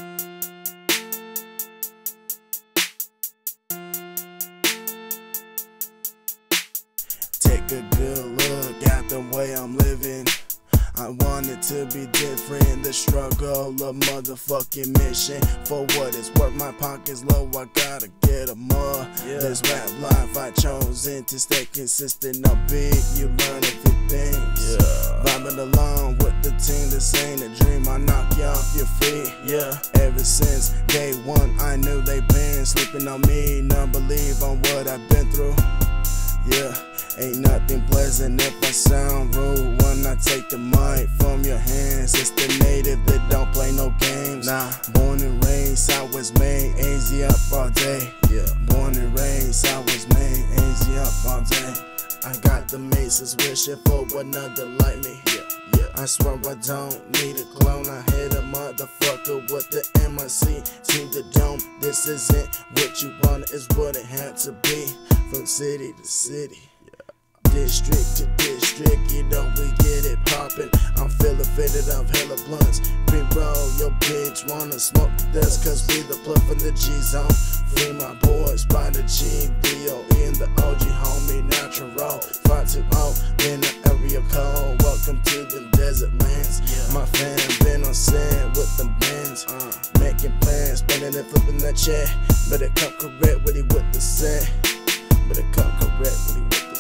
Take a good look at the way I'm living. I want it to be different. The struggle, a motherfucking mission. For what it's worth, my pocket's low, I gotta get a more. This rap life I chosen to stay consistent. I'll be, you learn a few things. Vibing along with the team, this ain't a dream. I knock you off your feet. Ever since day one, I knew they been sleeping on me. None believe on what I've been through. Ain't nothing pleasant if I sound rude when I take the mic from your hands. It's the native that don't play no games. Born and raised, I was made easy up all day. Born and raised, I was made easy up all day. I got the maces wishing for another like me. I swear I don't need a clone. I hit a motherfucker with the MIC to the dome. This isn't what you want, it's what it had to be. From city to city, district to district, you know we get it poppin'. I'm feeling fitted of hella blunts. Pre-roll, your bitch wanna smoke dust, cause we the plug from the G-zone. Free my boys by the G-D-O in the OG homie natural. 520 in the area code. Welcome to them desert lands. My fam been on sand with them bands, making plans, spinning and flipping that check. Better come correct with it with the sand. Better come correct with it with the